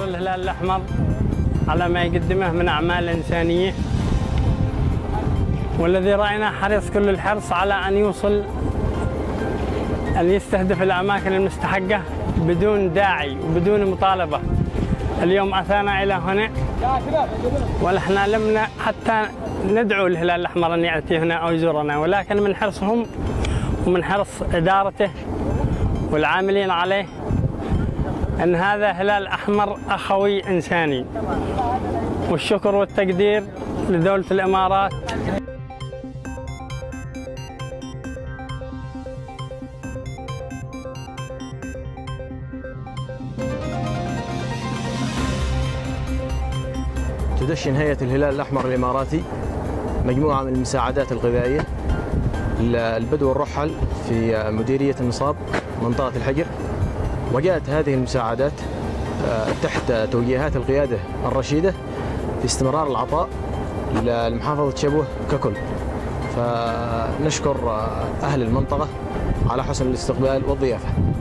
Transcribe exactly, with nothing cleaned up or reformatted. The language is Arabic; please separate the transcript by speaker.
Speaker 1: يشكر الهلال الأحمر على ما يقدمه من أعمال إنسانية، والذي رأينا حريص كل الحرص على أن يوصل أن يستهدف الأماكن المستحقة بدون داعي وبدون مطالبة. اليوم أتانا إلى هنا ونحن لم حتى ندعو الهلال الأحمر أن يأتي هنا أو يزورنا، ولكن من حرصهم ومن حرص إدارته والعاملين عليه أن هذا هلال أحمر أخوي إنساني. والشكر والتقدير لدولة الإمارات.
Speaker 2: تدشن هيئة الهلال الأحمر الإماراتي مجموعة من المساعدات الغذائية للبدو الرحل في مديرية النصاب منطقة الحجر، وجاءت هذه المساعدات تحت توجيهات القيادة الرشيدة في استمرار العطاء لمحافظة شبوه ككل. فنشكر أهل المنطقة على حسن الاستقبال والضيافة.